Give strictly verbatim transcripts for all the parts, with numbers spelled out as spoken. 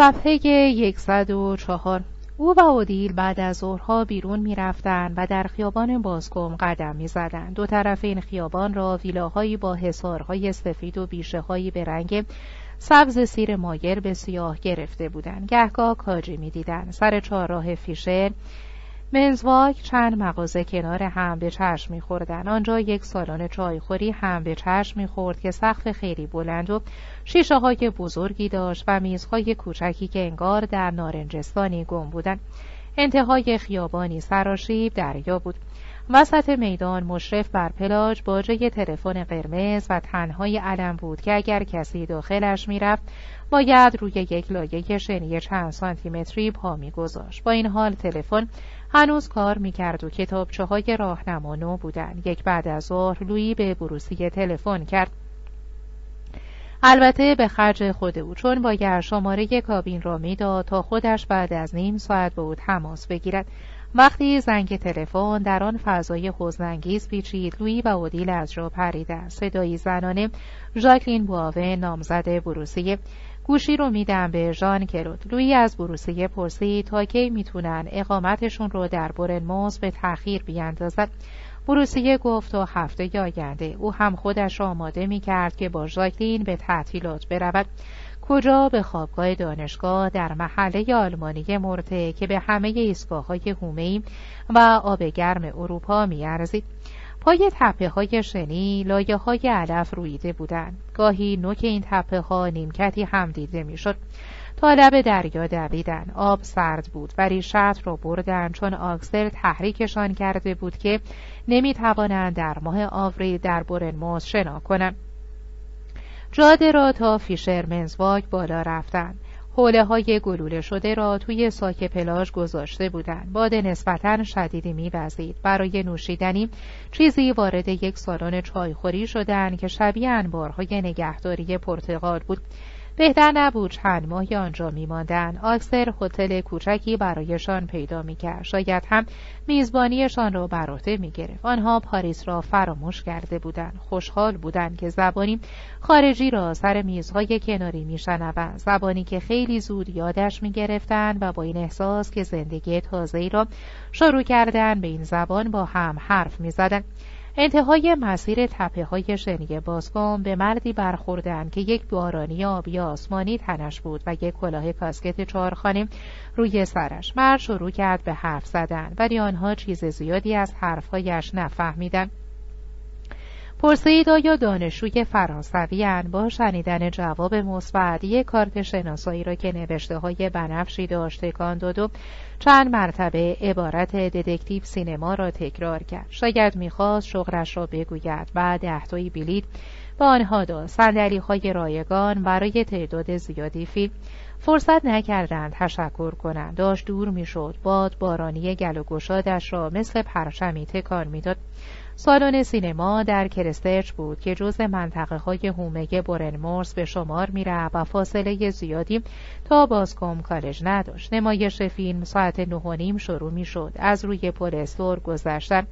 صفحه صد و چهار. او و اودیل بعد از ظهرها بیرون می رفتن و در خیابان بازکم قدم می زدن. دو طرف این خیابان را ویلاهایی با حصارهای سفید و بیشه‌هایی به رنگ سبز سیر مایل به سیاه گرفته بودند. گهگاه کاجی می دیدن. سر چهارراه فیشر منزواک چند مغازه کنار هم به چشم می‌خوردند. آنجا یک سالن چایخوری هم به چشم می‌خورد که سقف خیلی بلند و شیشه‌های بزرگی داشت و میزهای کوچکی که انگار در نارنجستانی گم بودند. انتهای خیابانی سراشیب دریا بود. وسط میدان مشرف بر پلاژ باجه تلفن قرمز و تنهای علم بود که اگر کسی داخلش میرفت باید روی یک لایه شنی چند سانتی متری پا می‌گذاشت. با این حال تلفن هنوز کار می‌کرد و کتابچه‌های راهنما نو بودند. یک بعد از ظهر لویی به بروسیه تلفن کرد. البته به خرج خود او، چون باید شماره کابین را میداد تا خودش بعد از نیم ساعت به او تماس بگیرد. وقتی زنگ تلفن در آن فضای حزن‌انگیز پیچید، لویی و اودیل از جا پریدند. صدایی زنانه ژاکلین بواوه نامزد بروسیه. گوشی رو میدم به ژان کلود. لویی از بروسیه پرسید تا کی میتونن اقامتشون رو در برنموس به تأخیر بیاندازد. بروسیه گفت تا هفته آینده. او هم خودش آماده میکرد که با ژاکلین به تعطیلات برود. کجا؟ به خوابگاه دانشگاه در محله آلمانی مرته که به همه ایستگاه‌های حومه‌ای و آب گرم اروپا می‌ارزید. پای تپه های شنی لایه های علف رویده بودند. گاهی نوک این تپه ها نیمکتی هم دیده می شد. تا لب دریا دویدن. آب سرد بود ولی شط را بردن چون آکسل تحریکشان کرده بود که نمی توانند در ماه آوریل در برنموس شنا کنند. جاده را تا فیشر منزواک بالا رفتند. حوله های گلوله شده را توی ساک پلاژ گذاشته بودند. باد نسبتاً شدیدی می‌وزید. برای نوشیدنی چیزی وارد یک سالن چایخوری شدند که شبیه انبارهای نگهداری پرتقال بود. بهتر نبود چند ماهی آنجا می‌ماندند. آکسل هتل کوچکی برایشان پیدا می‌کرد. شاید هم میزبانیشان را بر عهده می‌گرفت. آنها پاریس را فراموش کرده بودند. خوشحال بودند که زبانی خارجی را سر میزهای کناری می‌شنوند. زبانی که خیلی زود یادش می‌گرفتند و با این احساس که زندگی تازه‌ای را شروع کردند به این زبان با هم حرف می‌زدند. انتهای مسیر تپه های شنی بازکم به مردی برخوردند که یک بارانی آبی آسمانی تنش بود و یک کلاه کاسکت چهارخانه روی سرش. مرد شروع کرد به حرف زدن ولی آنها چیز زیادی از حرفهایش نفهمیدند. پرسید آیا دانشجوی فرانسوی اند؟ با شنیدن جواب مثبت یک کارت شناسایی را که نوشته های بنفشی داشت تکان داد و چند مرتبه عبارت دتکتیو سینما را تکرار کرد. شاید میخواست شغلش را بگوید. بعد اهدای بلیط به آنها داد. صندلی‌های رایگان برای تعداد زیادی فیلم. فرصت نکردند تشکر کنند. داشت دور میشد. باد بارانی گل و گشادش را مثل پرچمی تکان میداد. سالن سینما در کرستچ بود که جز منطقه های حومه برنموس به شمار می رفت و فاصله زیادی تا بازکم کالج نداشت. نمایش فیلم ساعت نه و نیم شروع می شد. از روی پل استور گذشتن.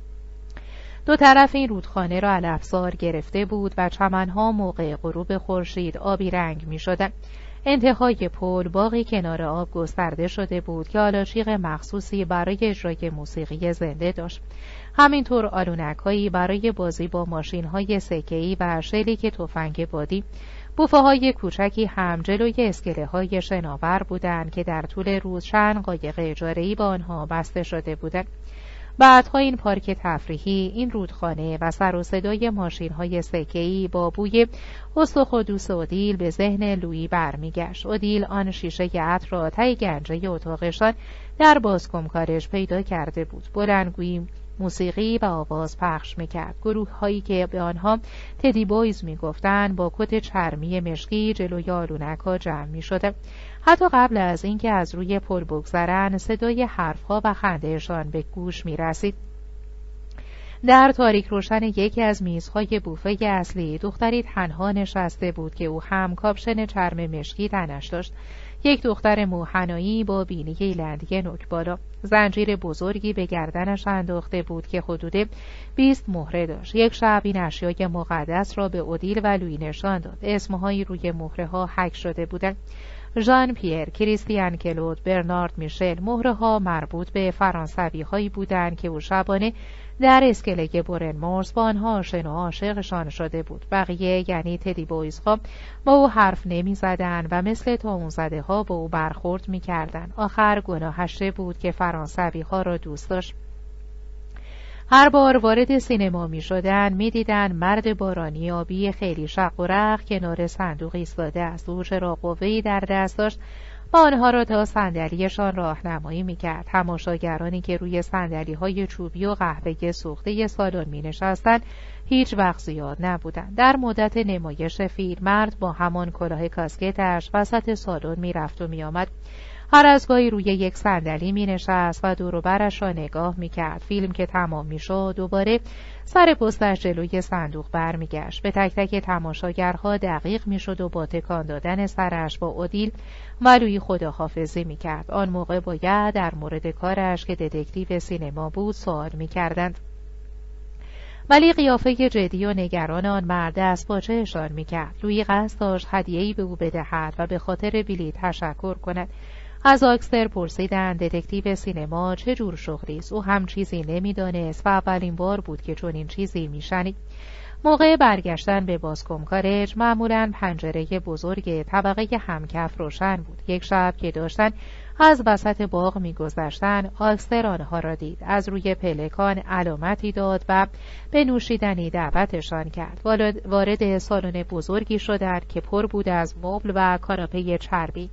دو طرف این رودخانه را علفزار گرفته بود و چمنها موقع غروب خورشید آبی رنگ می شدن. انتهای پل باغی کنار آب گسترده شده بود که آلاچیق مخصوصی برای اجرای موسیقی زنده داشت. همینطور آلونک‌هایی برای بازی با ماشین‌های سکه‌ای و شلیک تفنگ بادی. بوفه‌های کوچکی هم جلوی اسکله‌های شناور بودند که در طول روز چند قایق اجاره‌ای با آنها بسته شده بودند. بعدها این پارک تفریحی، این رودخانه و سر و صدای ماشین‌های سکه‌ای با بوی استخ و دوس اودیل به ذهن لویی برمیگشت. اودیل آن شیشه عطر را ته گنجه اتاقشان در بازکم کالج پیدا کرده بود. بلندگویی موسیقی و آواز پخش میکرد. گروه هایی که به آنها تدی بویز میگفتند با کت چرمی مشکی جلوی آلونک ها جمع میشده. حتی قبل از اینکه از روی پل بگذرند صدای حرفها و خندهشان به گوش میرسید. در تاریک روشن یکی از میزهای بوفه اصلی دختری تنها نشسته بود که او هم کاپشن چرم مشکی تنش داشت. یک دختر موهنایی با بینی لندی نوک بالا. زنجیر بزرگی به گردنش انداخته بود که حدود بیست مهره داشت. یک شب این اشیای مقدس را به اودیل و لویی نشان داد. اسمهایی روی مهره ها حک شده بودند. ژان پیر، کریستیان کلود، برنارد میشل مهره ها مربوط به فرانسوی هایی بودند که او شبانه در اسکله برنمورس با آنها آشنا و عاشقشان شده بود. بقیه یعنی تدی بویز ها با او حرف نمی زدن و مثل طاعون زده ها با او برخورد می کردن. آخر گناهش بود که فرانسوی ها را دوست داشت. هر بار وارد سینما می شدن می دیدن مرد بارانی آبی خیلی شق و رق کنار صندوق ایستاده است. او چراغ قوه‌ای در دست داشت و آنها را تا صندلیشان راهنمایی می کرد. تماشاگرانی که روی صندلی های چوبی و قهوه‌ای سوخته سالن می نشستند هیچ وقت زیاد نبودند. در مدت نمایش فیلم مرد با همان کلاه کاسکتش وسط سالن می رفت و می آمد. هر از گاهی روی یک صندلی می نشست و دور و برش را نگاه می کرد. فیلم که تمام می شد دوباره سر پستش جلوی صندوق بر می گشت. به تک تک تماشاگرها دقیق می شد و با تکان دادن سرش با اودیل و لویی خداحافظی می کرد. آن موقع باید در مورد کارش که دتکتیو سینما بود سوال می کردند. ولی قیافه جدی و نگران آن مرد دست باچه‌شان می کرد. لویی قصد داشت هدیه‌ای به او بدهد و به خاطر بلیط تشکر کند. از آکستر پرسیدند دتکتیو سینما چه جور شغلی است. او هم چیزی نمی‌دانست و اولین بار بود که چنین چیزی می‌شنید. موقع برگشتن به بازکوم کالج معمولاً پنجره بزرگ طبقه همکف روشن بود. یک شب که داشتن از وسط باغ می‌گذشتند آکستر آنها را دید. از روی پلکان علامتی داد و به نوشیدنی دعوتشان کرد. وارد سالن بزرگی شدند که پر بود از مبل و کاناپه چربی.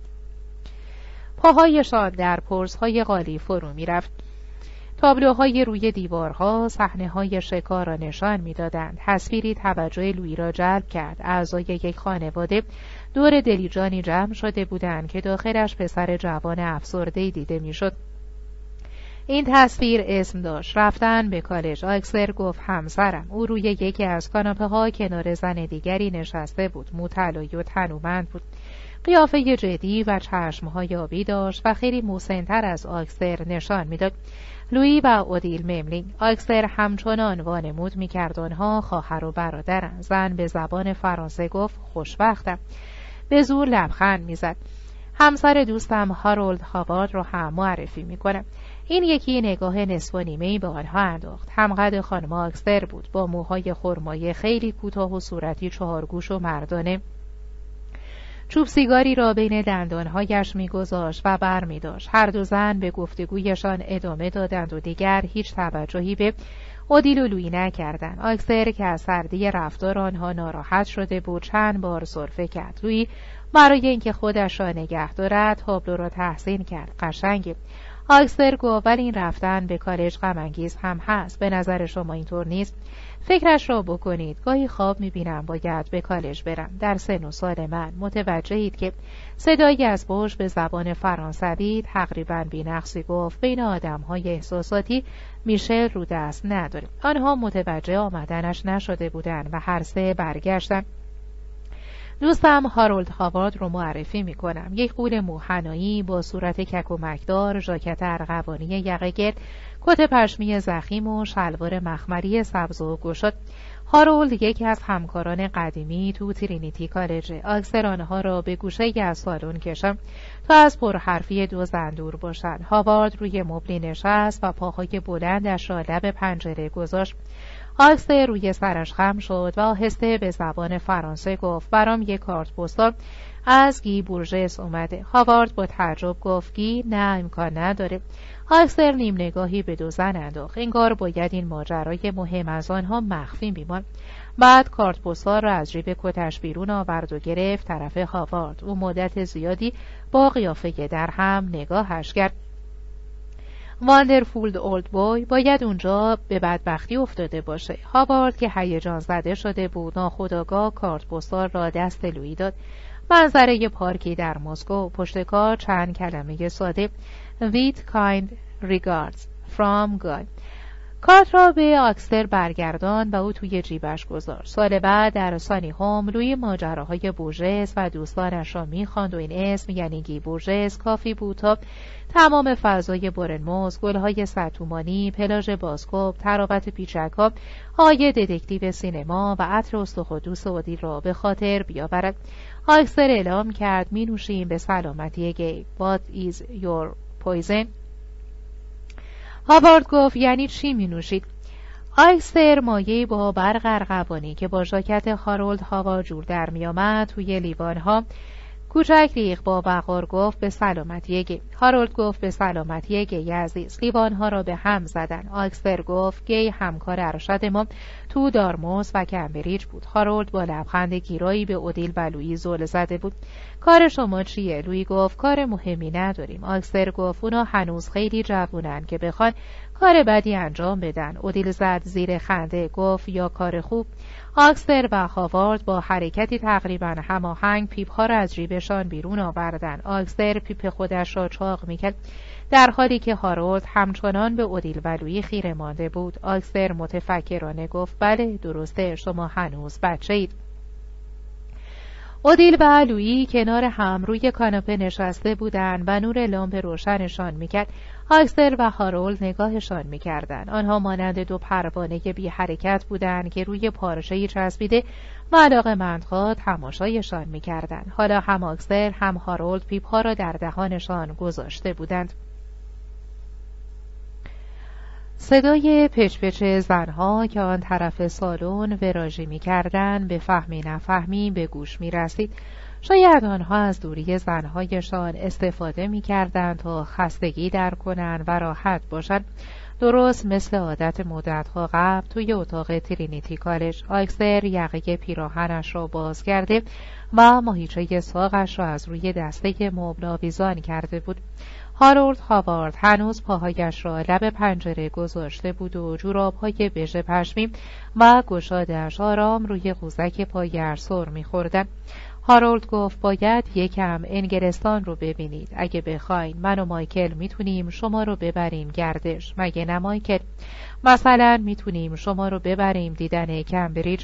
پاهایشان در پرزهای قالی فرو می رفت. تابلوهای روی دیوارها صحنه‌های شکار را نشان می‌دادند. تصویری توجه لویی را جلب کرد. اعضای یک خانواده دور دلیجانی جمع شده بودند که داخلش پسر جوان افسرده‌ای دیده می‌شد. این تصویر اسم داشت. رفتن به کالج. آکسر گفت همسرم. او روی یکی از کاناپه‌ها کنار زن دیگری نشسته بود. مو طلایی و تنومند بود. قیافه جدی و چشم‌های آبی داشت و خیلی مسن‌تر از آکسر نشان می‌داد. لویی و اودیل مملینگ. آکسر همچنان وانمود می‌کرد آنها خواهر و برادرند. زن به زبان فرانسه گفت خوشبختم. به زور لبخند می‌زد. همسر دوستم هارولد هاوارد رو هم معرفی می‌کنم. این یکی نگاه نصف و نیمه‌ای به آنها انداخت. همقد خانم آکسر بود با موهای خرمایی خیلی کوتاه و صورتی چهارگوش و مردانه. چوب سیگاری را بین دندانهایش می‌گذاشت و بر می‌داشت. هر دو زن به گفتگویشان ادامه دادند و دیگر هیچ توجهی به اودیل و لویی نکردند. آکسر که از سردی رفتار آنها ناراحت شده بود چند بار سرفه کرد. لویی برای اینکه خودش را نگه دارد تابلو را تحسین کرد. قشنگه. آکسر گفت ولی این رفتن به کالج غم‌انگیز هم هست. به نظر شما اینطور نیست؟ فکرش را بکنید. گاهی خواب می‌بینم باید به کالج برم. در سن و سال من متوجهید که صدایی از پشت به زبان فرانسوی تقریباً بی‌نقصی گفت بین آدم‌های احساساتی میشل رو دست نداره. آنها متوجه آمدنش نشده بودند و هر سه برگشتن. دوستم هارولد هاوارد رو معرفی میکنم. یک غول موهنایی با صورت کک و مکدار، ژاکت ارغوانی یقه گرد، کت پشمی ضخیم و شلوار مخمری سبز و گشاد. هارولد یکی از همکاران قدیمی تو ترینیتی کالج. آکسر آنها را به گوشه از سالن کشم تا از پرحرفی دو زن دور باشند. هاوارد روی مبلی نشست و پاهای بلندش را لب پنجره گذاشت. آکسر روی سرش خم شد و آهسته به زبان فرانسه گفت برام یک کارت پستال از گی بورژس اومده. هاوارد با تعجب گفت گی؟ نه امکان نداره. آکسر نیم نگاهی به دو زن انداخت. انگار باید این ماجرای مهم از آنها مخفی می‌ماند. بعد کارت پستال را از جیب کتش بیرون آورد و گرفت طرف هاوارد. او مدت زیادی با قیافه در هم نگاهش کرد. واندرفولد اولد بوی باید اونجا به بدبختی افتاده باشه. هاوارد که هیجان زده شده بود ناخودآگاه کارت پستال را دست لویی داد. منظره پارکی در مسکو، پشت کار چند کلمه ساده With kind regards from God. کارت را به آکستر برگردان و او توی جیبش گذاشت. سال بعد در سانی هوم لوی ماجراهای بورژس و دوستانش را می‌خواند و این اسم یعنی گی بورژس کافی بود تا تمام فضای بورنموث، گل‌های صدتومانی، پلاژ بازکوب، تراوت پیچک‌ها، های دتکتیو سینما و عطر استخوان‌دوست اودیل را به خاطر بیاورد. آکستر اعلام کرد می نوشیم به سلامتی گی. What is your poison؟ هاوارد گفت یعنی چی می نوشید؟ آکستر مایه با برق ارغوانی که با ژاکت هارولد هاوارد جور در می آمد توی لیوانها کوچک ریخ با وقار گفت به سلامتی گی. هارولد گفت به سلامتی گی عزیز. لیوانها را به هم زدن. آکستر گفت گی همکار ارشد ما تو دارموس و کمبریج بود. هارولد با لبخند گیرایی به اودیل و لویی زل زده بود. کار شما چیه؟ لویی گفت کار مهمی نداریم. آکستر گفت اونا هنوز خیلی جوونن که بخوان کار بدی انجام بدن. اودیل زد زیر خنده گفت یا کار خوب. آکستر و هاوارد با حرکتی تقریبا هماهنگ پیپ‌ها را از جیبشان بیرون آوردن. آکستر پیپ خودش را چاق میکرد در حالی که هارولد همچنان به اودیل و لویی خیره مانده بود. آکستر متفکرانه گفت بله درسته، شما هنوز بچه اید. اودیل و لویی کنار هم روی کاناپه نشسته بودند و نور لامپ روشنشان میکرد. آکستر و هارولد نگاهشان میکردند. آنها مانند دو پروانه بی حرکت بودند که روی پارچه‌ای چسبیده و علاقه‌مندها تماشایشان میکردند. حالا هم آکستر هم هارولد پیپ‌ها را در دهانشان گذاشته بودند. صدای پچ‌پچ زنها که آن طرف سالن وراژی می‌کردند به فهمی نفهمی به گوش می‌رسید. شاید آنها از دوری زنهایشان استفاده می‌کردند تا خستگی در کنند و راحت باشند. درست مثل عادت مدت‌ها قبل توی اتاق ترینیتی کالج. آکستر یقه پیراهنش را باز کرده و ماهیچه ساقش را از روی دسته مبل آویزان کرده بود. هارولد هاوارد هنوز پاهایش را لب پنجره گذاشته بود و جوراب‌های بژ پشمی و گشادش آرام روی قوزک پایش سر می‌خوردند. هارولد گفت باید یکم انگلستان رو ببینید. اگه بخواین من و مایکل میتونیم شما رو ببریم گردش، مگه نه مایکل؟ مثلا میتونیم شما رو ببریم دیدن کمبریج.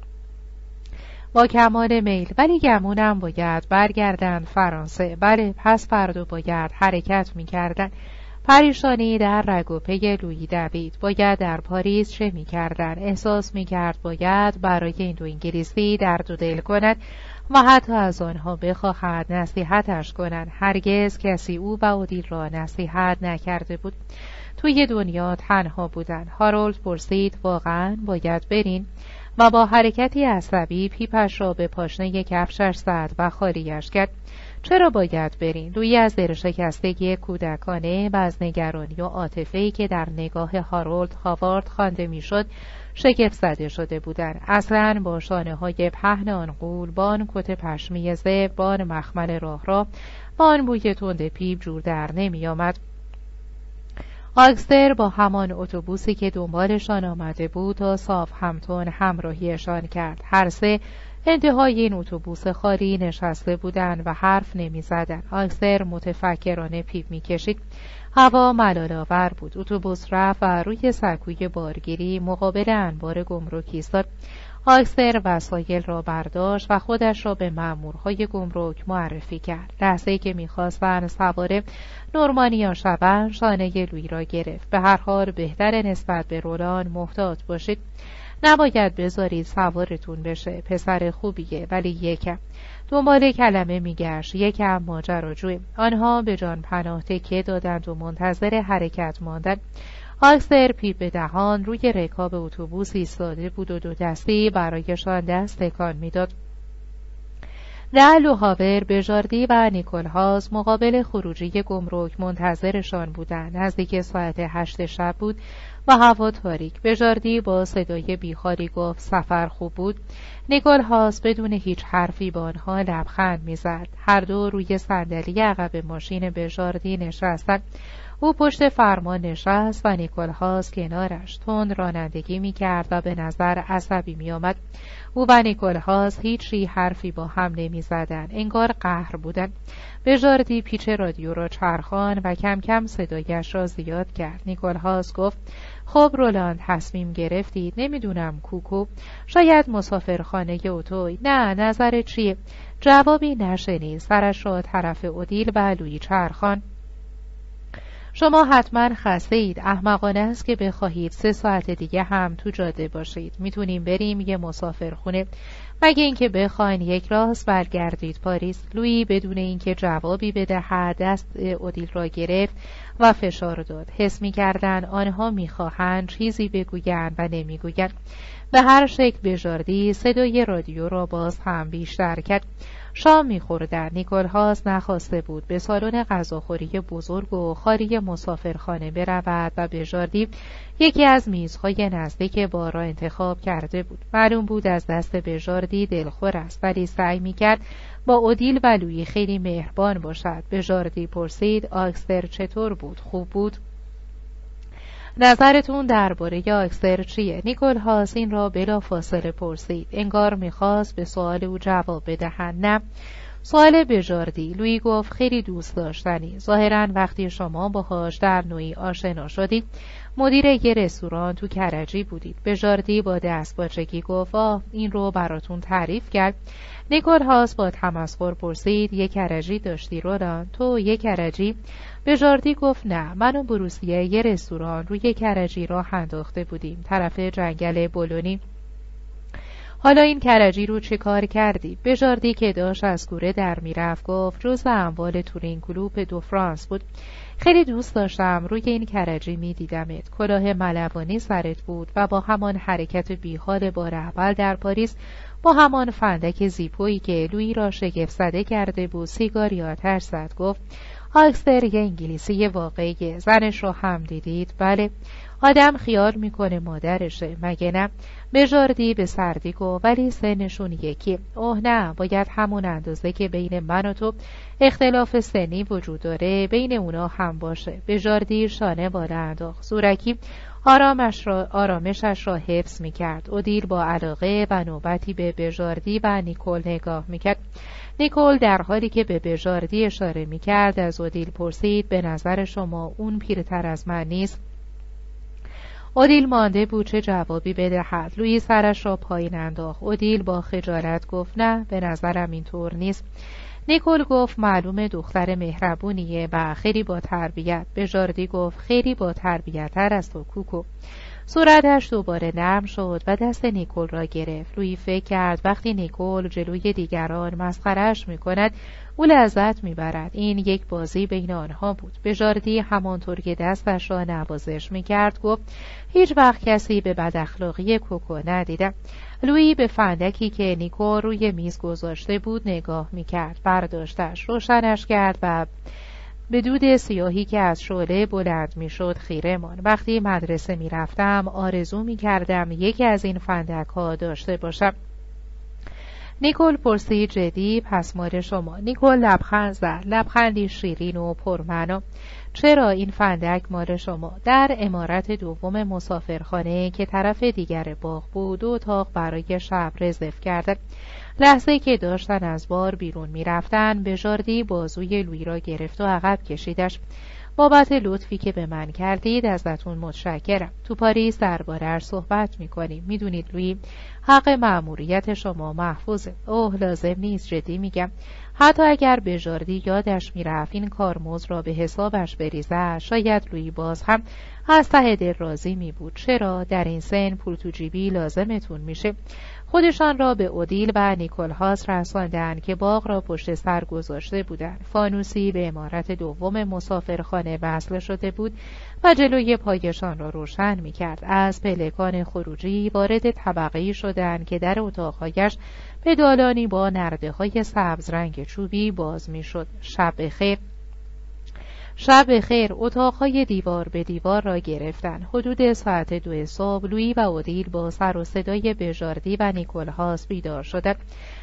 با کمال میل، ولی گمونم باید برگردن فرانسه. بله پس فردا باید حرکت میکردن. پریشانی در رگ و پی لویی دوید. باید در پاریس چه میکردن؟ احساس میکرد باید برای این دو انگلیسی درد و دل کند و حتی از آنها بخواهد نصیحتش کنند. هرگز کسی او و اودیل را نصیحت نکرده بود. توی دنیا تنها بودن. هارولد پرسید واقعا باید برین؟ و با حرکتی عصبی پیپش را به پاشنه کفشش زد و خالیش کرد. چرا باید برین؟ لویی از دل شکستگی کودکانه و از نگرانی و عاطفه‌ای که در نگاه هارولد هاوارد خوانده میشد شگفت زده شده بودند. اصلاً با شانه های پهن آن غول، با آن کت پشمی زبر، با آن مخمل راه را، با آن بوی تند پیپ جور در نمی آمد. آکستر با همان اتوبوسی که دنبالشان آمده بود تا ساوثهمپتون همراهیشان کرد. هر سه انتهای این اتوبوس خالی نشسته بودند و حرف نمی زدند. آکستر متفکرانه پیپ می کشید. هوا ملال‌آور بود. اتوبوس رفت و روی سکوی بارگیری مقابل انبار گمرک ایستاد. آکستر وسایل را برداشت و خودش را به مأمورهای گمرک معرفی کرد. لحظه‌ای که می‌خواستند سوار نورمانیا شوند، شانه لویی را گرفت. به هر حال بهتر نسبت به رولان محتاط باشید. نباید بذارید سوارتون بشه. پسر خوبیه ولی یکم دنبال کلمه میگشت. یکم ماجراجوی. آنها به جان پناه تکیه دادند و منتظر حرکت ماندند. آکستر پیپ به دهان روی رکاب اتوبوس ایستاده بود و دو دستی برایشان دست تکان میداد. رل و هاور، بژاردی و نیکولهاز مقابل خروجی گمرک منتظرشان بودند. نزدیک ساعت هشت شب بود و هوا تاریک. بژاردی با صدای بیخاری گفت سفر خوب بود. نیکولهاز بدون هیچ حرفی با آنها لبخند میزد. هر دو روی صندلی عقب ماشین بژاردی نشستند. او پشت فرمان نشست و نیکولهاس کنارش. تند رانندگی می‌کرد و به نظر عصبی می‌آمد. او و نیکولهاس هیچی حرفی با هم نمی‌زدند، انگار قهر بودند. بژاردی پیچ رادیو را چرخاند و کم کم صدایش را زیاد کرد. نیکولهاس گفت: خب رولاند، تصمیم گرفتید؟ نمیدونم کوکو، شاید مسافرخانه اتوی. نه، نظر چیه؟ جوابی نشنید. سرش را طرف اودیل و لویی چرخان. شما حتما خسته اید. احمقانه است که بخواهید سه ساعت دیگه هم تو جاده باشید. میتونیم بریم یه مسافرخونه، مگه اینکه بخواین یک راست برگردید پاریس. لویی بدون اینکه جوابی بدهد دست اودیل را گرفت و فشار داد. حس می‌کردند آنها می‌خواهند چیزی بگویند و نمی‌گویند. به هر شکل بژاردی صدای رادیو را باز هم بیشتر کرد. شام می‌خوردند. نیکولهاس نخواسته بود به سالن غذاخوری بزرگ و خالی مسافرخانه برود و بژاردی یکی از میزهای نزدیک بار را انتخاب کرده بود. معلوم بود از دست بژاردی دلخور است، ولی سعی می‌کرد با اودیل و لویی خیلی مهربان باشد. بژاردی پرسید: آکستر چطور بود؟ خوب بود؟ نظرتون درباره آکستر چیه؟ نیکولهاس این را بلا فاصله پرسید. انگار میخواست به سوال او جواب بدهند. نه. سوال بژاردی. لویی گفت: خیلی دوست داشتنی. ظاهراً وقتی شما باهاش در نوعی آشنا شدید مدیر یه رستوران تو کرجی بودید. بژاردی با دستپاچگی گفت: آه، این رو براتون تعریف کرد؟ نیکولهاس با تمسخر پرسید: یک کرجی داشتی رولاند؟ تو یک کرجی؟ بژاردی گفت: نه، من و بروسیه یه رستوران روی کرجی راه انداخته بودیم، طرف جنگل بولونی. حالا این کرجی رو چه کار کردی؟ بژاردی که داشت از کوره در میرفت گفت: جزء اموال تورین کلوپ دو فرانس بود. خیلی دوست داشتم روی این کرجی می دیدمت. کلاه ملوانی سرت بود و با همان حرکت بیحال بار اول در پاریس، با همان فندک زیپویی که لویی را شگفت زده کرده بود، سیگاری آتش زد. گفت: آکستر یه انگلیسی واقعیه. زنش رو هم دیدید؟ بله. آدم خیال میکنه مادرشه، مگه نه؟ بژاردی به سردی گفت: ولی سنشون یکی. اوه نه، باید همون اندازه که بین من و تو اختلاف سنی وجود داره بین اونا هم باشه. بژاردی شانه بالا انداخت. زورکی آرامش را آرامشش را حفظ میکرد. اودیل با علاقه و نوبتی به بژاردی و نیکول نگاه میکرد. نیکول در حالی که به بژاردی اشاره میکرد از اودیل پرسید: به نظر شما اون پیرتر از من نیست؟ اودیل مانده بود چه جوابی بدهد. لویی سرش را پایین انداخت. اودیل با خجالت گفت: نه، به نظرم اینطور نیست. نیکول گفت: معلومه دختر مهربونیه و خیلی با تربیت. بژاردی گفت: خیلی با تربیت‌تر از تو کوکو. صورتش دوباره نرم شد و دست نیکول را گرفت. لویی فکر کرد وقتی نیکول جلوی دیگران مسخره‌اش می‌کند او لذت می‌برد. این یک بازی بین آنها بود. بژاردی همانطور که دستش را نوازش می‌کرد گفت: هیچ وقت کسی به بداخلاقی کوکو ندیدم. لویی به فندکی که نیکول روی میز گذاشته بود نگاه می‌کرد. برداشتش، روشنش کرد و به دود سیاهی که از شعله بلند میشد خیره ماند. وقتی مدرسه میرفتم آرزو میکردم یکی از این فندک ها داشته باشم. نیکول پرسید: جدی؟ پس مال شما؟ نیکول لبخند زد، لبخندی شیرین و پرمعنا. چرا این فندک مال شما؟ در عمارت دوم مسافرخانه که طرف دیگر باغ بود دو اتاق برای شب رزرو کردند. لحظه که داشتن از بار بیرون می رفتن بژاردی بازوی لویی را گرفت و عقب کشیدش. بابت لطفی که به من کردید ازتون متشکرم. تو پاریس درباره‌اش صحبت می کنیم. می دونید لویی، حق مأموریت شما محفوظه. اوه لازم نیست، جدی میگم. حتی اگر بژاردی یادش می رفت این کارمزد را به حسابش بریزد شاید لویی باز هم از ته دل راضی می بود. چرا؟ در این سن پول تو جیبی لازمتون میشه. خودشان را به اودیل و نیکولهاس رساندند که باغ را پشت سر گذاشته بودند. فانوسی به عمارت دوم مسافرخانه وصل شده بود و جلوی پایشان را روشن می‌کرد. از پلکان خروجی وارد طبقه‌ای شدند که در اتاق‌هایش به دالانی با نرده‌های سبز رنگ چوبی باز می‌شد. شب بخیر. شب بخیر. اتاقهای دیوار به دیوار را گرفتند. حدود ساعت دو صبح لویی و اودیل با سر و صدای بژاردی و نیکولهاس بیدار شدند.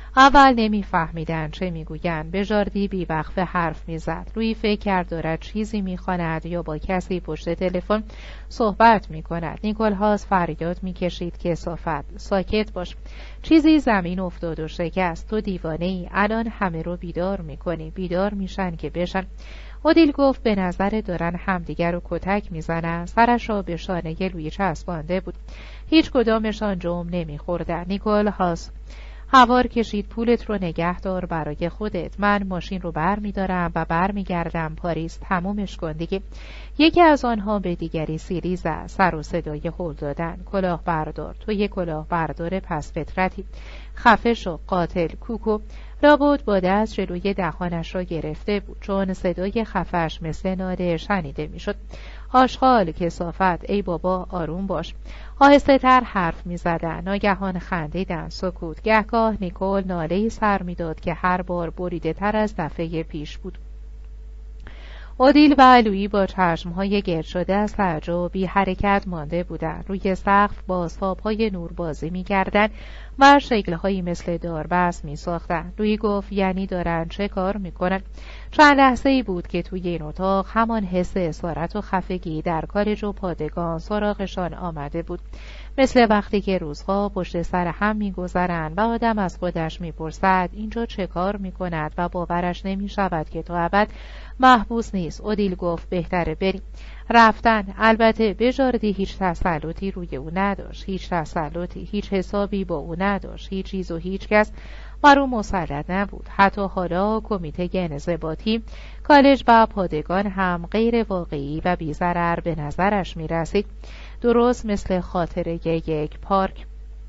اول نمیفهمیدند چه میگویند. بژاردی بیوقفه حرف میزد. لویی فکر کرد دارد چیزی میخواند یا با کسی پشت تلفن صحبت میکند. نیکولهاس فریاد میکشید که صافت ساکت باش، چیزی زمین افتاد و شکست. تو دیوانه ای، الان همه رو بیدار میکنی. بیدار میشن که بشن. اودیل گفت به نظر دارن همدیگر رو کتک میزنن. سرش را به شانه لویی چسبانده بود. هیچ کدامشان جرم نمیخوردن. نیکولهاس هوار کشید. پولت رو نگه دار برای خودت. من ماشین رو بر میدارم و بر میگردم پاریس. تمومش کن دیگه. یکی از آنها به دیگری سیلی زد. سر و صدای هل دادن. کلاه بردار، تو یک کلاه بردار پس فطرتی. خفه شو قاتل کوکو. لابد با دست جلوی دهانش را گرفته بود، چون صدای خفش مثل ناله شنیده میشد. آشغال کثافت، ای بابا آروم باش. آهسته تر حرف می زدن. ناگهان خندیدن. سکوت. گهگاه نیکول ناله‌ای سر می داد که هر بار بریده تر از دفعه پیش بود. اودیل و لویی با چشمهای گرد شده از تعجب بی حرکت مانده بودند. روی سقف با آسباب‌های نور بازی می‌کردند و شکل‌هایی مثل داربست می‌ساختند. لویی گفت یعنی دارن چه کار می‌کنن؟ چند لحظه‌ای بود که توی این اتاق همان حس اسارت و خفگی در کالج و پادگان سراغشان آمده بود. مثل وقتی که روزها پشت سر هم می‌گذرند و آدم از خودش می‌پرسد اینجا چه کار می‌کند و باورش نمی‌شود که تا ابد محبوس نیست. اودیل گفت بهتره بریم. رفتن. البته بژاردی هیچ تسلطی روی او نداشت. هیچ تسلطی، هیچ حسابی با او نداشت. هیچ چیز و هیچ کس بر او مسلط نبود. حتی حالا کمیته انضباطی کالج و پادگان هم غیر واقعی و بی‌ضرر به نظرش می‌رسید. درست مثل خاطره یک پارک.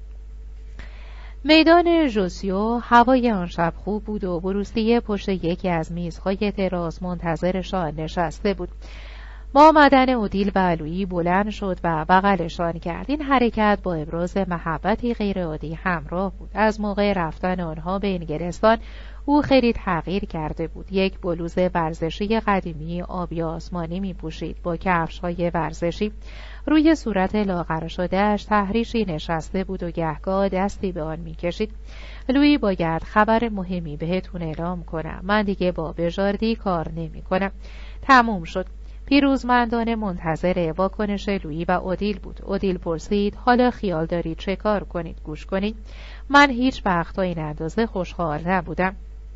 میدان ژوسیو هوای آن شب خوب بود و بروسیه پشت یکی از میزهای دراز منتظرشان نشسته بود. با آمدن اودیل و لویی بلند شد و بغلشان کرد. این حرکت با ابراز محبتی غیرعادی همراه بود. از موقع رفتن آنها به انگلستان او خیلی تغییر کرده بود. یک بلوز ورزشی قدیمی آبی آسمانی می پوشید با کفش‌های ورزشی. روی صورت لاغر شده‌اش تحریشی نشسته بود و گهگاه دستی به آن می‌کشید. لویی باید خبر مهمی بهتون اعلام کنم. من دیگه با بژاردی کار نمی‌کنم. تموم شد. پیروزمندانه منتظر واکنش لویی و اودیل بود. اودیل پرسید حالا خیال دارید چه کار کنید؟ گوش کنید. من هیچ وقت تا این اندازه خوشحال نبودم.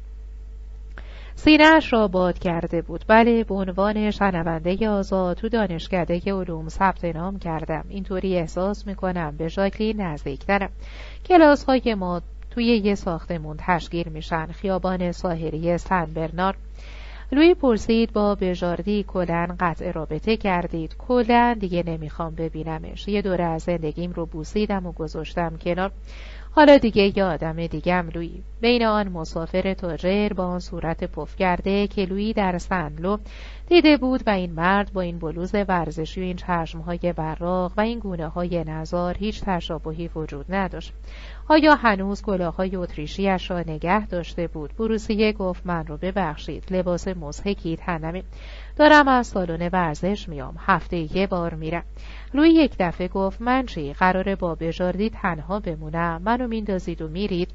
سینه‌اش را باد کرده بود. بله، به عنوان شنونده آزاد تو دانشکده علوم ثبت نام کردم. اینطوری احساس میکنم به ژاکلین نزدیکترم. کلاس‌های ما توی یه ساختمون تشکیل میشن. خیابان ساحلی سن برنار. لویی پرسید با بژاردی کلاً قطع رابطه کردید؟ کلاً دیگه نمیخوام ببینمش. یه دوره از زندگیم رو بوسیدم و گذاشتم کنار. حالا دیگه یه آدم دیگم لویی. بین آن مسافر تاجر با آن صورت پف کرده که لویی در سنلو دیده بود و این مرد با این بلوز ورزشی و این چشمهای براق و این گونه های نزار هیچ تشابهی وجود نداشت. آیا هنوز کلاه‌های اتریشی‌اش را نگه داشته بود؟ بروسیه گفت من رو ببخشید، لباس مضحکی تنمه. دارم از سالن ورزش میام. هفته یه بار میرم. لویی یک دفعه گفت من چی؟ قراره با بژاردی تنها بمونم؟ منو میندازید و میرید؟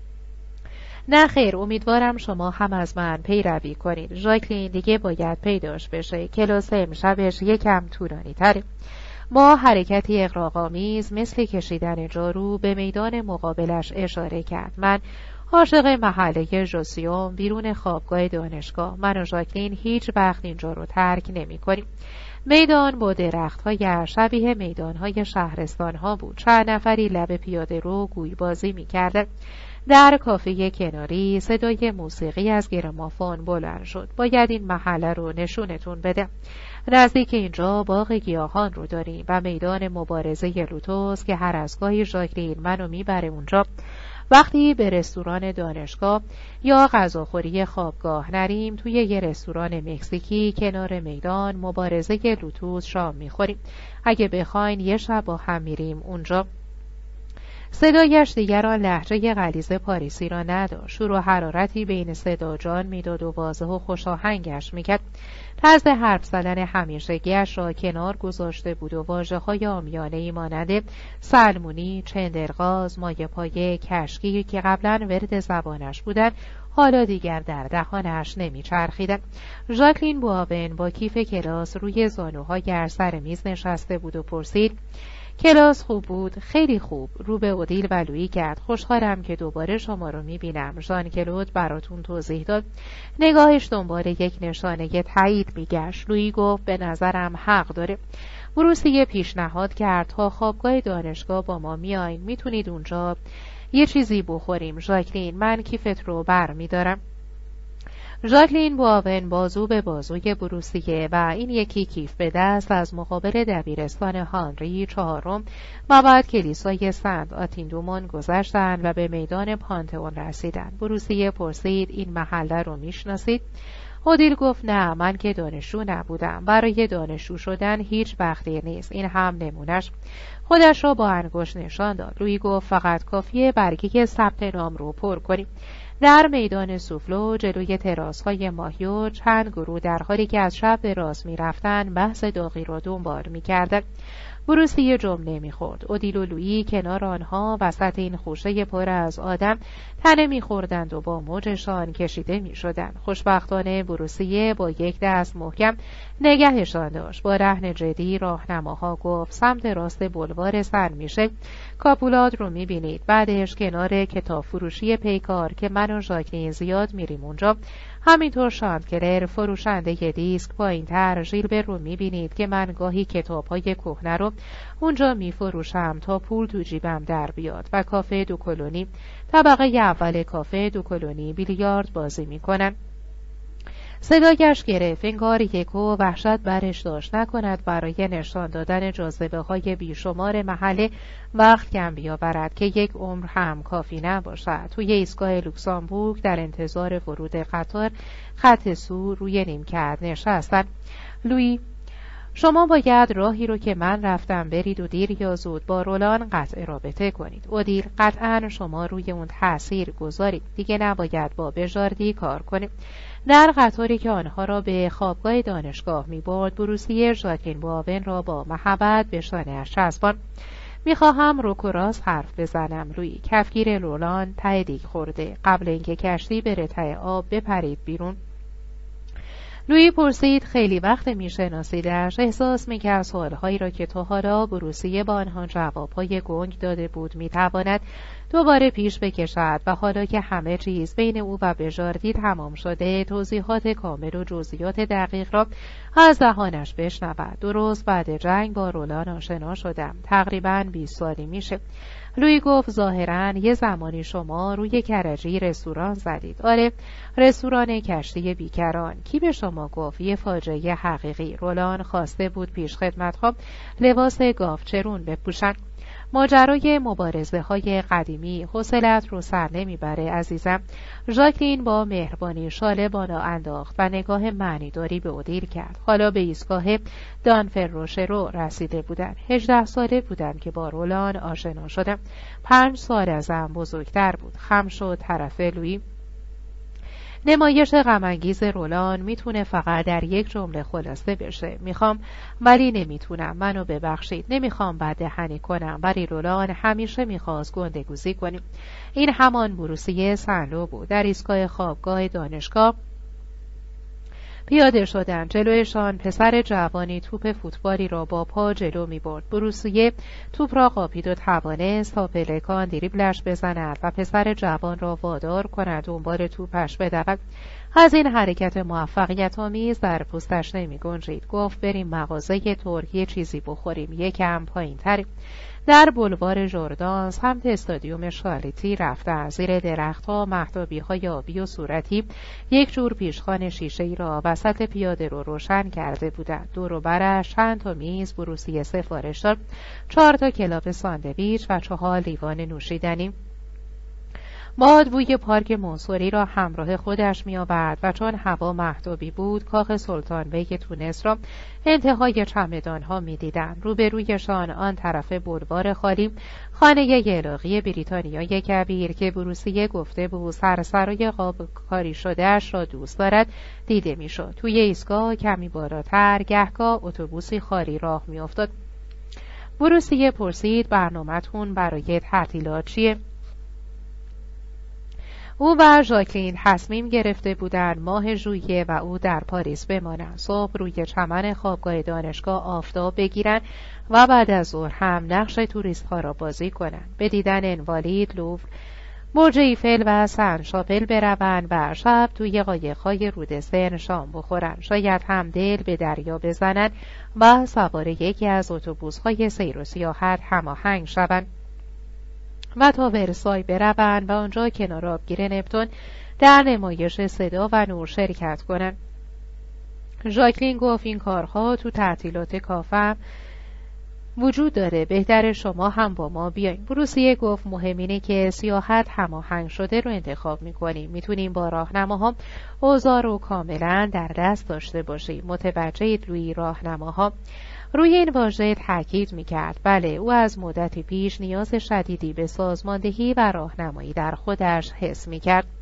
نه خیر، امیدوارم شما هم از من پیروی کنید. ژاکلین دیگه باید پیداش بشه. کلاس امشبش یکم طولانی تره. با حرکتی اغراق‌آمیز مثل کشیدن جارو به میدان مقابلش اشاره کرد. من عاشق محله ژوسیوم بیرون خوابگاه دانشگاه. من و ژاکلین هیچ وقت اینجا رو ترک نمی کنیم. میدان با درخت‌های شبیه میدان‌های شهرستان‌ها بود. چند نفری لب پیاده رو گوی بازی می‌کردند. در کافه کناری صدای موسیقی از گرامافون بلند شد. باید این محله رو نشونتون بدم. نزدیک اینجا باغ گیاهان رو داریم و میدان مبارزه لوتوس که هر از گاهی ژاکلین منو میبره اونجا. وقتی به رستوران دانشگاه یا غذاخوری خوابگاه نریم، توی یه رستوران مکزیکی کنار میدان مبارزه لوتوس شام میخوریم. اگه بخواین یه شب با هم میریم اونجا. صدایش دیگر آن لهجه غلیظ پاریسی را نداشت. شور و حرارتی بین صدا جان میداد و واضح و خوشاهنگش میکرد. طرز حرف زدن همیشگیش را کنار گذاشته بود و واژه‌های عامیانه‌ای مانند سلمونی، چندرغاز، مایه پایه، کشکی که قبلا ورد زبانش بودند حالا دیگر در دهانش نمیچرخیدند. ژاکلین بوآون با کیف کلاس روی زانوهای سر میز نشسته بود و پرسید: کلاس خوب بود؟ خیلی خوب. رو به اودیل و لویی کرد. خوشحالم که دوباره شما رو میبینم. ژان کلود براتون توضیح داد. نگاهش دنبال یک نشانه تایید میگشت. لویی گفت به نظرم حق داره. بروسیه پیشنهاد کرد تا خوابگاه دانشگاه با ما میایین. میتونید اونجا یه چیزی بخوریم. ژاکلین، من کیفت رو بر میدارم. ژاکلین بوآون بازو به بازوی بروسیه و این یکی کیف به دست از مقابل دبیرستان هانری چهارم و بعد کلیسای سنت آتیندومون گذشتند و به میدان پانتئون رسیدند. بروسیه پرسید: این محله رو میشناسید؟ اودیل گفت: نه، من که دانشجو نبودم. برای دانشجو شدن هیچ وقت دیر نیست. این هم نمونش. خودش را با انگشت نشان داد. لویی گفت: فقط کافیه برگه ثبت نام رو پر کنیم. در میدان سوفلو جلوی تراس‌های ماهیو چند گروه در حالی که از چپ به راست می‌رفتند بحث داغی را دنبال می‌کردند. بروسیه جمله می‌خورد. اودیل و لویی کنار آنها وسط این خوشه پر از آدم تنه می‌خوردند و با موجشان کشیده می‌شدند. خوشبختانه بروسیه با یک دست محکم نگهشان داشت. با لحن جدی راهنماها گفت: سمت راست بلوار سرمیشه کاپولاد رو می‌بینید. بعدش کنار کتاب فروشی پیکار که من و ژاکلین زیاد میریم اونجا، همینطور شانتکلر فروشنده دیسک پایین‌تر ژیلبر رو می‌بینید که من گاهی کتاب‌های کهنه رو اونجا می‌فروشم تا پول تو جیبم در بیاد. و کافه دو کلونی، طبقه اول کافه دو کلونی بیلیارد بازی می‌کنن. صدایش گرفت. انگار یکو وحشت برش داشت نکند برای نشان دادن جاذبه های بیشمار محله وقت کم بیاورد که یک عمر هم کافی نباشد. توی ایستگاه لوکسامبورگ در انتظار ورود قطار خط سو روی نیمکت نشستند. لویی: شما باید راهی رو که من رفتم برید و دیر یا زود با رولان قطع رابطه کنید. اودیل: قطعا شما روی اون تأثیر گذارید. دیگه نباید با بژاردی کار کنیم. در قطاری که آنها را به خوابگاه دانشگاه می برد، بروسیه ژاکلین بوآون را با محبت به شانه‌اش چسباند. میخواهم روک و راست حرف بزنم لویی. کفگیر رولان ته دیگ خورده. قبل اینکه کشتی بره ته آب بپرید بیرون. لویی پرسید: خیلی وقت میشناسیدش؟ احساس میکرد سوالهایی را که تا حالا بروسیه با آنها جوابهای گنگ داده بود میتواند دوباره پیش بکشد و حالا که همه چیز بین او و بژاردی تمام شده توضیحات کامل و جزئیات دقیق را از دهانش بشنود. درست بعد جنگ با رولان آشنا شدم. تقریباً بیست سالی میشه. لویی گفت: ظاهراً یه زمانی شما روی کرجی رستوران زدید. آره، رستوران کشتی بیکران. کی به شما گفت؟ یه فاجعه حقیقی. رولان خواسته بود پیش خدمت‌ها لباس گاوچرون بپوشند. ماجرای مبارزه های قدیمی حوصله‌ات رو سر نمیبره عزیزم. ژاکلین با مهربانی شاله بالا انداخت و نگاه معنیداری به اودیل کرد. حالا به ایستگاه دانفروشرو رسیده بودند. هجده ساله بودم که با رولان آشنا شدم. پنج سال ازم بزرگتر بود. خم شد طرف لویی. نمایش غم‌انگیز رولان میتونه فقط در یک جمله خلاصه بشه: میخوام ولی نمیتونم. منو ببخشید. نمیخوام بددهنی کنم ولی رولان همیشه میخواست گندگوزی کنیم. این همان بروسیه سنلو بود. در ایستگاه خوابگاه دانشگاه پیاده شدند. جلویشان پسر جوانی توپ فوتبالی را با پا جلو می برد. بروسیه توپ را قاپید و توانست تا پلکان دریبلش بزند و پسر جوان را وادار کند دنبال توپش بدود. از این حرکت موفقیت آمیز در پوستش نمی گنجید. گفت: بریم مغازه ترکی چیزی بخوریم. یکم پایین تری. در بلوار ژوردان سمت استادیوم شارلتی رفتند. زیر درختها مهتابی‌های آبی و صورتی یک جور پیشخوان شیشه‌ای را وسط پیاده رو روشن کرده بودند. دور و برش چند تا میز بروسیه سفارش داد، چهار تا کلاب ساندویچ و چهار لیوان نوشیدنی. ماد بوی پارک منصوری را همراه خودش می آورد و چون هوا مهتابی بود کاخ سلطان بیگ تونس را انتهای چمدانها می دیدند. روبرویشان آن طرف بلوار خالی خانه یلاقی بریتانیای کبیر که بروسیه گفته بود سرسرای قاب کاری شدهش را دوست دارد دیده می شد. توی ایستگاه کمی بالاتر گهگاه اتوبوسی خالی راه می افتاد. بروسیه پرسید برنامه‌تون برای تعطیلات چیه؟ او و ژاکلین تصمیم گرفته بودند ماه ژوئیه و او در پاریس بمانند. صبح روی چمن خوابگاه دانشگاه آفتاب بگیرند و بعد از ظهر هم نقش توریست ها را بازی کنند. به دیدن انوالید، لوور، برج ایفل و سن شاپل بروند و شب توی قایق‌های رودسن شام بخورند. شاید هم دل به دریا بزنند و سوار یکی از اتوبوس‌های سیر و سیاحت هماهنگ شوند و تا ورسای بروند و آنجا کنار آبگیر نپتون در نمایش صدا و نور شرکت کنند. ژاکلین گفت این کارها تو تعطیلات کافم وجود داره، بهتره شما هم با ما بیاین. بروسیه گفت مهم اینه که سیاحت هماهنگ شده رو انتخاب میکنیم. میتونیم با راهنماها اوضاع رو کاملا در دست داشته باشیم. متوجه لویی راهنماها روی این واژه تاکید میکرد. بله، او از مدتی پیش نیاز شدیدی به سازماندهی و راهنمایی در خودش حس میکرد.